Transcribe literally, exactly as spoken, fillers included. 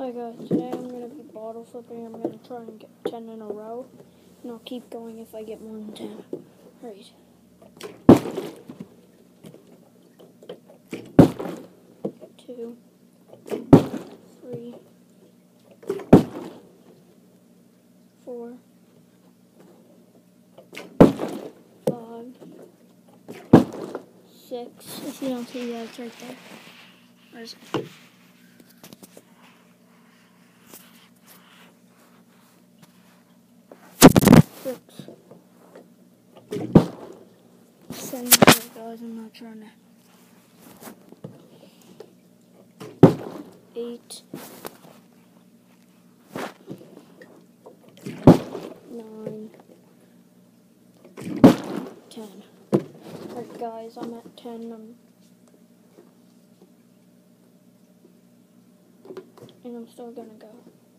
Hi guys, today I'm going to be bottle flipping. I'm going to try and get ten in a row, and I'll keep going if I get more than ten. Right. Two, three, four, five, six. If you don't see that, it's right there. Where is it? Six. Seven, guys, I'm not trying to. Eight. Nine. Ten. Alright guys, I'm at ten. I'm and I'm still gonna go.